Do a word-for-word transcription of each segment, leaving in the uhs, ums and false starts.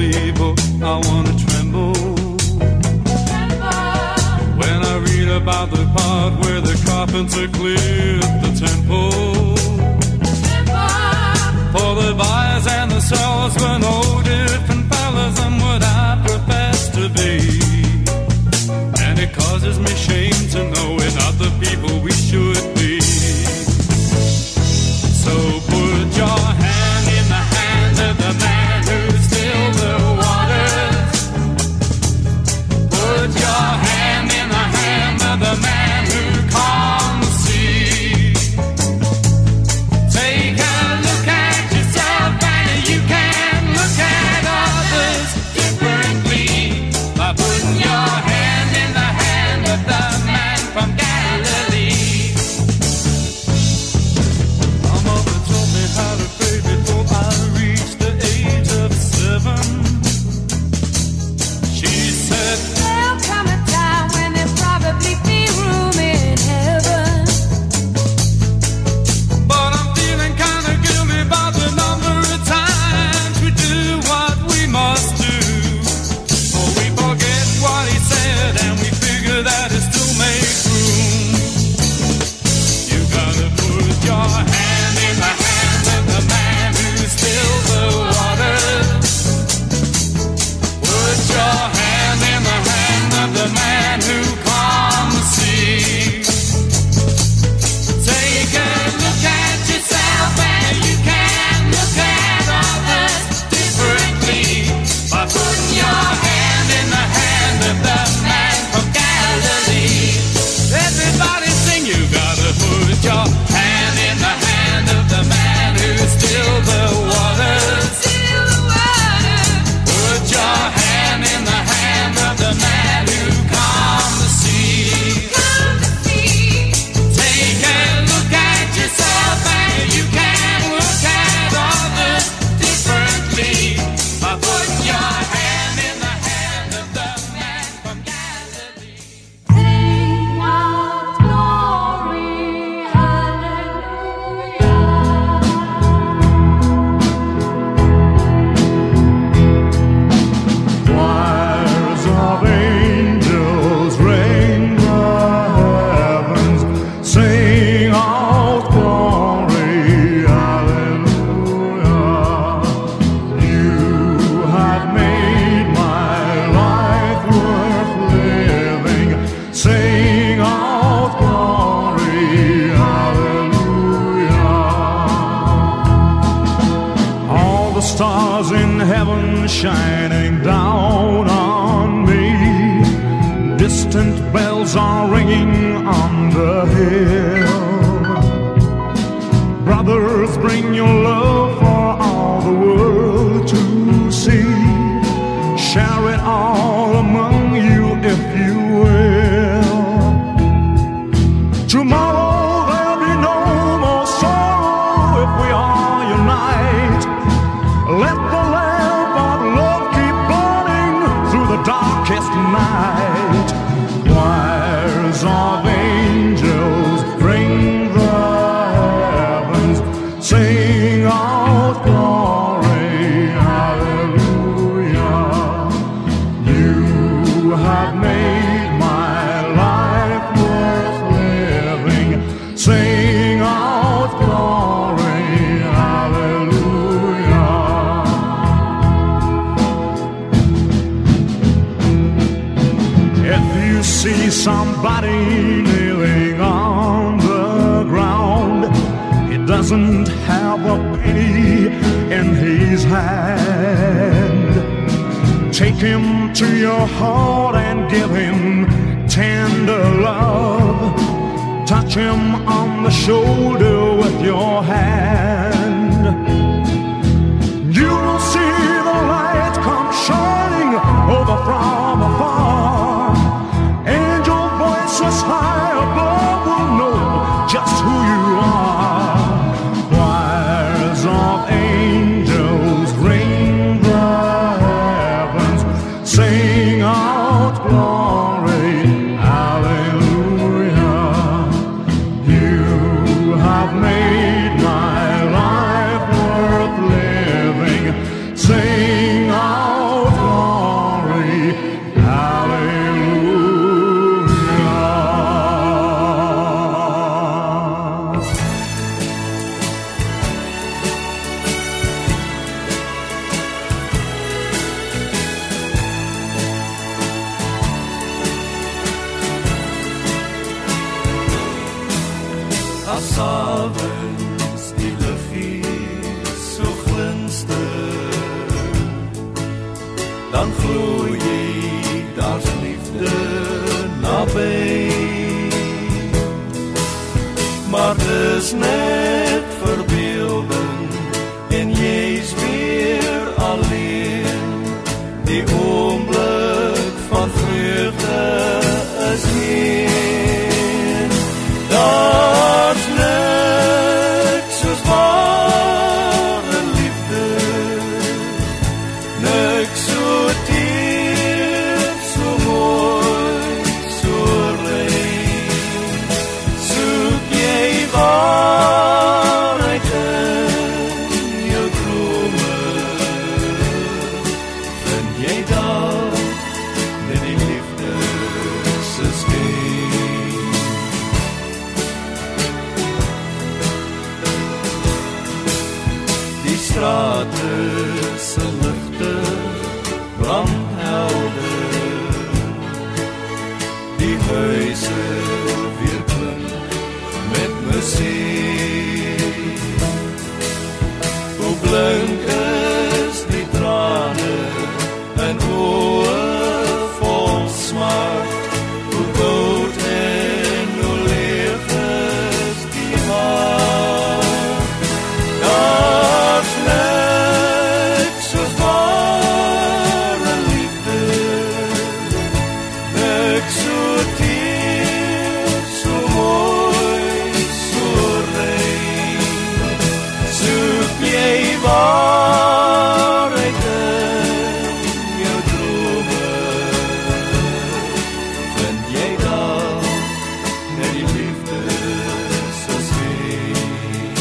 believe or I wanna tremble. Tremble. When I read about the part where the carpenter cleared the temple. Temple. For the buyers and the sellers were no different fellas than what I profess to be. And it causes me shame to know we're not the people we should be. So put your hand in the hand of the man who stilled the waters. Put your hand in the hand of the man who calmed the sea. Take a look at yourself and you can look at others differently by putting your hand in the hand of the man from Galilee. My mother taught me how to pray before I reached the age of seven. She said, there'll come a time when there'll probably be room in heaven. but I'm feeling kinda guilty about the number of times we do what we must do. For we forget what he said and we figure that it still makes room. You gotta put your hand in the hand of the man who stilled the waters. Put your hand in the hand of the man who calmed the sea. Take a look at yourself and you can look at others differently by putting your hand in the hand of the man from Galilee. Everybody sing, you gotta put your hand in the hand of the man who stilled the waters. Still the water. Put your hand in the hand of the man who calmed the sea. Come to see. Take a look at yourself and you can look at others differently by putting your hand in the hand of the man from Galilee. Sing out glory, hallelujah. Choirs of angels ring the heavens, sing out glory, hallelujah. You have made my life worth living, sing out glory, hallelujah. All the stars in heaven shining down on me. Distant bells are ringing on the hill. Brothers, bring your love for all the world to see. Share it all among you if you will. Tomorrow there'll be no more sorrow if we all unite. Let the lamp of love keep burning through the darkest night. Choirs of angels ring the heavens, sing out glory, hallelujah. You have made my life worth living, sing out glory, hallelujah. If you see somebody kneeling on the ground, he doesn't have a penny in his hand. Take him to your heart and give him tender love. Touch him on the shoulder with your hand. You will see the light come shining over from afar. Angel voices high above will know just who you are. Choirs of angels ring the heavens, sing out glory, hallelujah. You have made my life dan voel jy daar's liefde naby. Maar dis net verbeelding en jy's weer alleen. Die oomblik van vreugde is heen. Daar's niks soos ware liefde, niks so diep, so mooi, so rein. Soek jy waarheid in jou drome, vind jy daar net die liefde se skyn. Die strate se ligte brand helder, die huise weer klink met musiek. Hoe blink is die trane en oë vol smart, hoe koud en hoe leeg is die hart. Daar's niks soos ware liefde, niks so diep, so mooi, so rein. Soek jy waarheid in jou drome, vind jy daar net die liefde se skyn.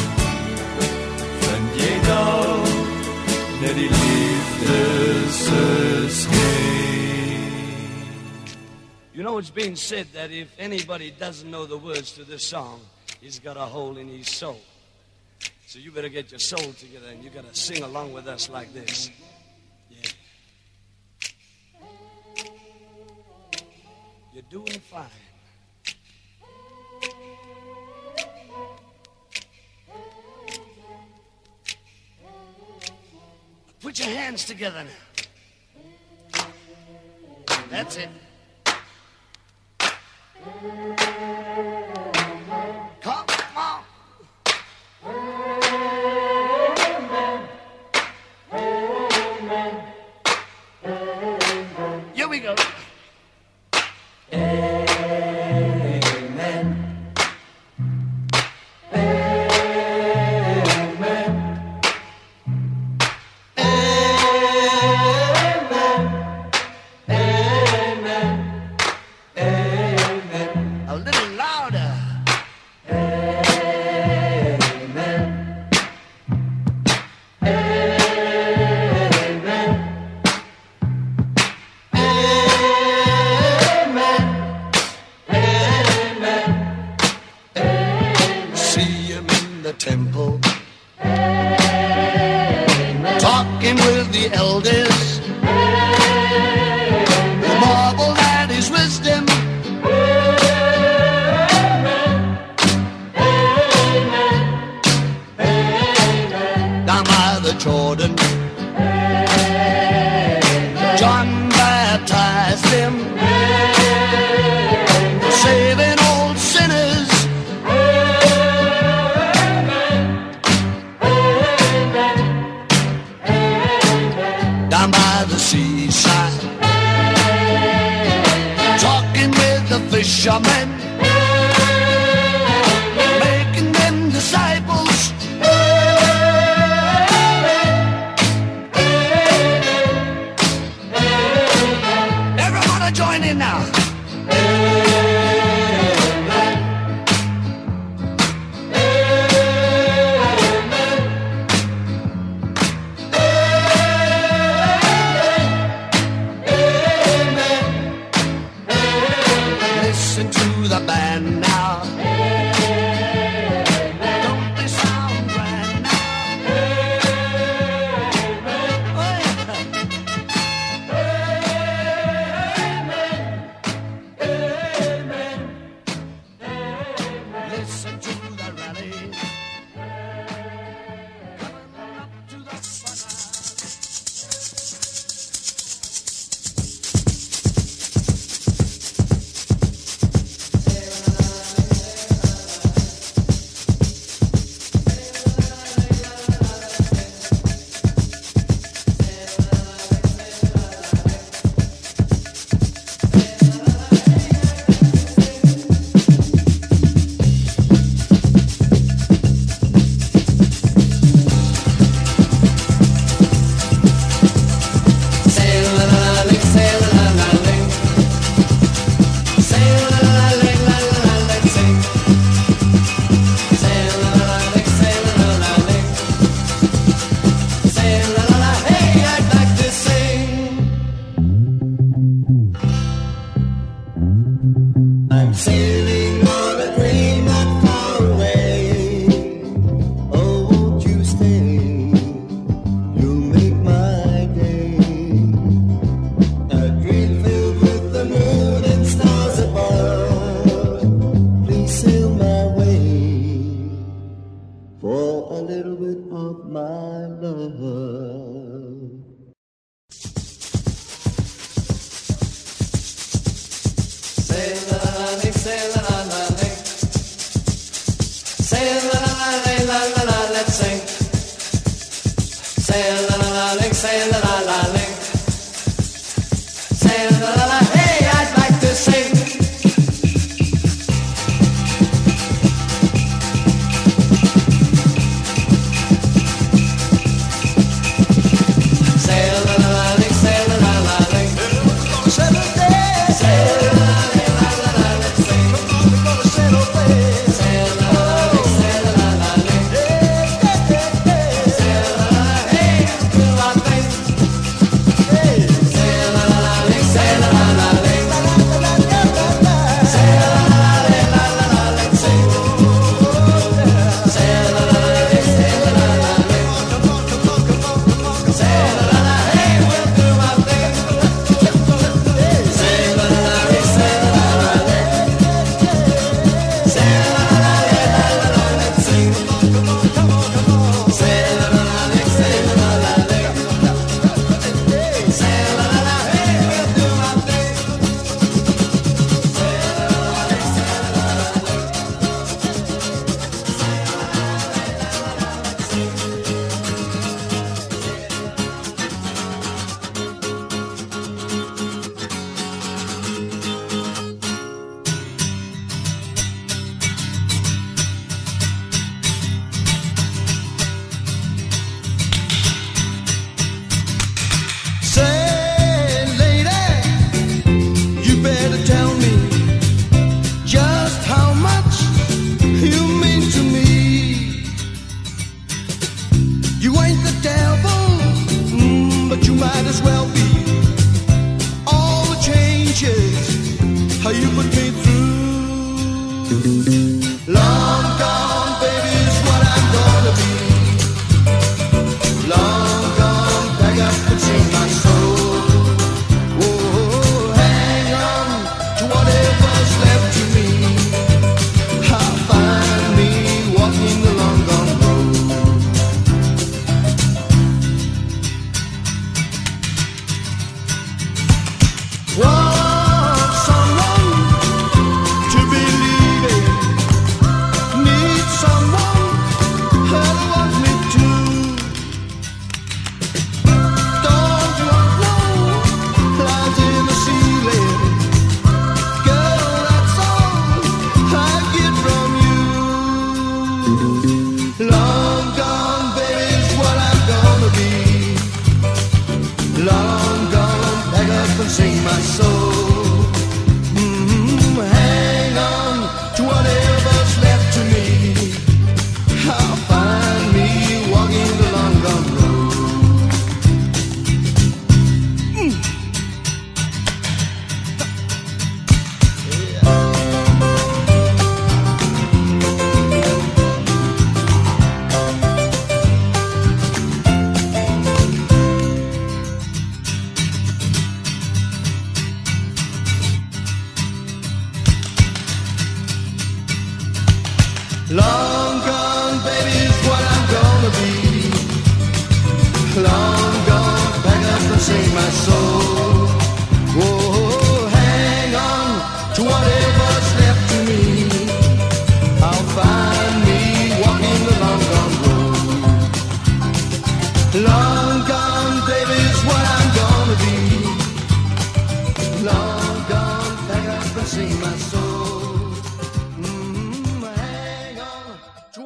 Vind jy daar net die liefde se skyn. You know, it's been said that if anybody doesn't know the words to this song, he's got a hole in his soul. So you better get your soul together and you gotta sing along with us like this. Yeah. You're doing fine. Put your hands together now. That's it. Come on. Here we go. A little louder. See him in the temple, talking with the elders, who marveled at his wisdom. Down by the Jordan, John baptized him, saving old sinners. Down by the seaside, talking with the fishermen, making them disciples. Everybody join in now. Listen to the say la la la ling. Say la la la, hey, I'd like to sing. Say la la la ling, say la la la ling. Say la la ling, la la la ling, sing. We're gonna settle there. Say la la ling, say la la la ling. Say la la la, hey, do our thing. Say la la la ling, say la la la ling. Say la la la ling, la la la ling, sing. Say la la la ling, say la la la ling. Say la la la, hey, we'll do our thing. Say la la la ling, say la la la ling. Say la la la ling, la la la ling, sing. Say la la la ling, say la la la ling. Say la la la, hey, we'll do our thing. Say la la la ling, say la la la ling. Say, lady, you better tell me just how much you mean to me. You ain't the devil, mm, but you might as well be. All the changes, how you put me through. Long gone, baby, is what I'm gonna be. Long gone, back up and sing my soul. Oh, hang on to whatever's left to me. I'll find me walking the long gone road. Want someone to believe in. Need someone who wants me too. Don't want no lines in the ceiling. Girl, that's all I get from you. Long gone, baby, is what I'm gonna be. Long gone, back up and sing my soul. Mm, hang on to whatever's left to me. I'll find me walking the long gone road. Long gone, baby, is what I'm gonna be. Long gone, back up and sing my soul. Whoa, hang on to whatever's left to me. I'll find me walking the long gone road. Long gone, baby, is what I'm gonna be. Long gone, back up and sing my soul. Mm, hang on to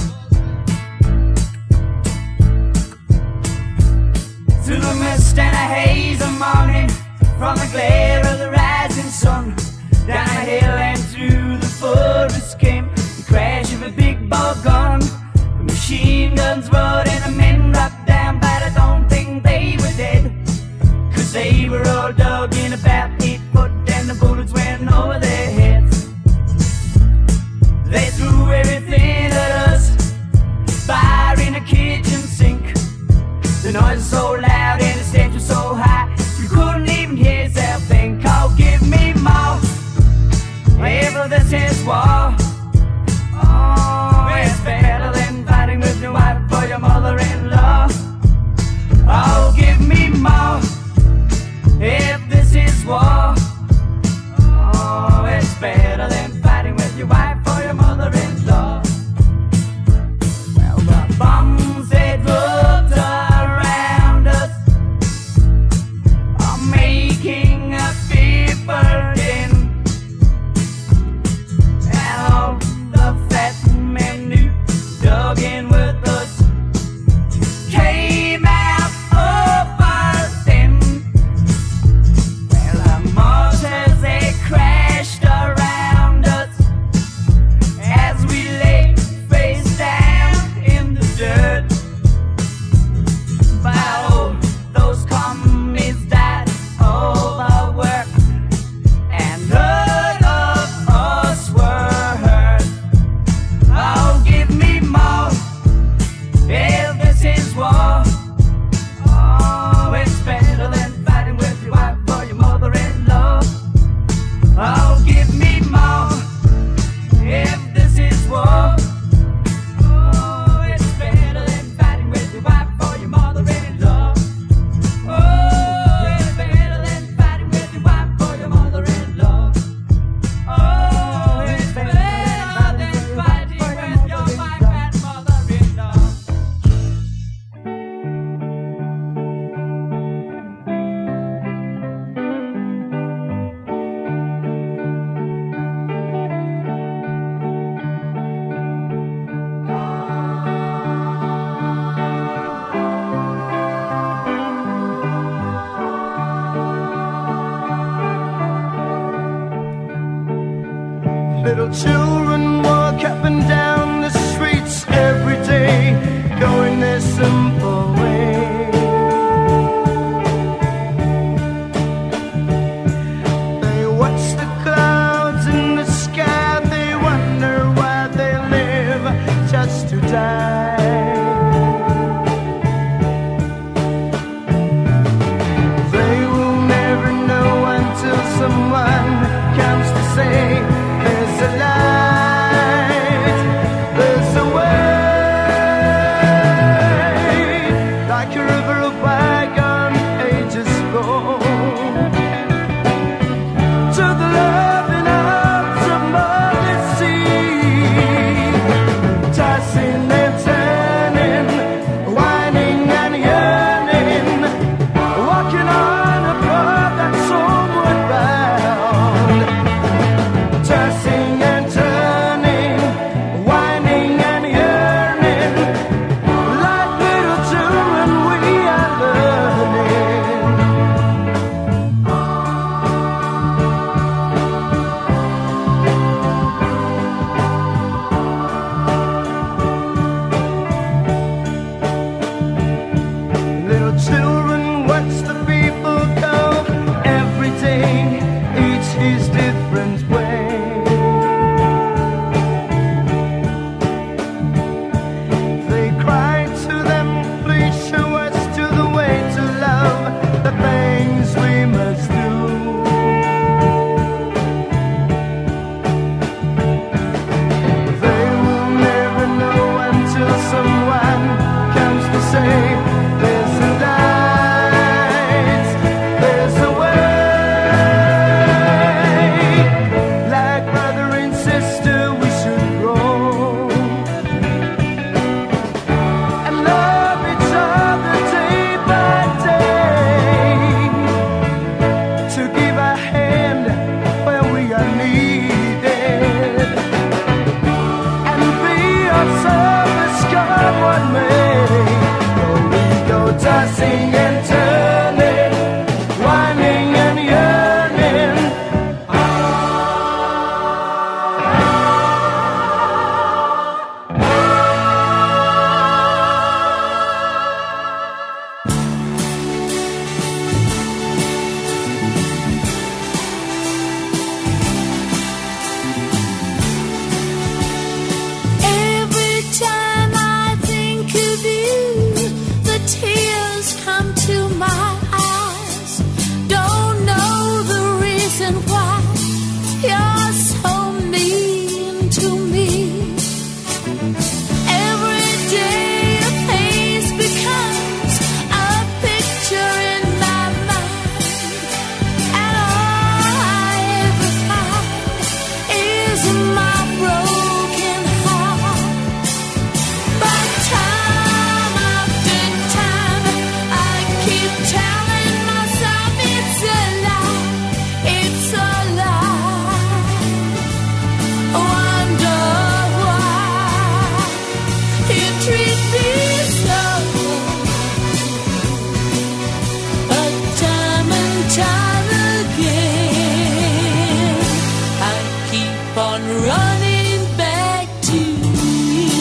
Through the mist and a haze of morning, from the glare of the rising sun, down a hill and through the forest came the crash of a big ball gun. The machine guns roared and the men rocked down, but I don't think they were dead, 'cause they were all dug in about eight foot and the bullets went over their heads. They threw everything at us, fire in the kitchen sink. The noise was so loud and the stench was so high, you couldn't even hear yourself think. Oh, give me more, whatever this is war. Oh, it's better than fighting with your wife or your mother-in-law. Oh, give me more, if this is war. Oh, Little children walk up and down the streets every day, going their simple way. They watch the clouds in the sky, they wonder why they live just to die. They will never know until someone comes to say, there's a light, there's a way, like a river of bygone ages flow, to the loving arms of Mother Sea, tossing and turning, whining and yearning, walking on a path that's homeward bound. Tossing and turning, whining and yearning, like little children we are learning. Little children watch the people go every day, each his different way. They cry to them, please show us to the way to love, the things we must do. They will never know until someone comes to say, there's a light, there's a way, like brother and sister we should grow, and love each other day by day, to give a hand where we are needed, and be of service, come what may. Though we go tossing and turning, whining and yearning. Every time I think of you, the tears come to my eyes. Don't know the reason why you're so mean to me. Every day your face becomes a picture in my mind, and all I ever find is my broken heart. But time after time, I keep telling myself it's a lie, it's a lie. Wonder why you treat me so. But time and time again, I keep on running back to you.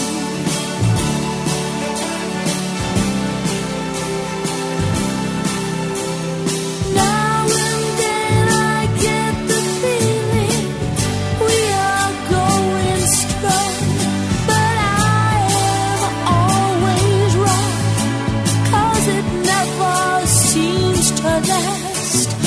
Now and then I get the feeling we are going strong, but I am always wrong, 'cause it never seems to last.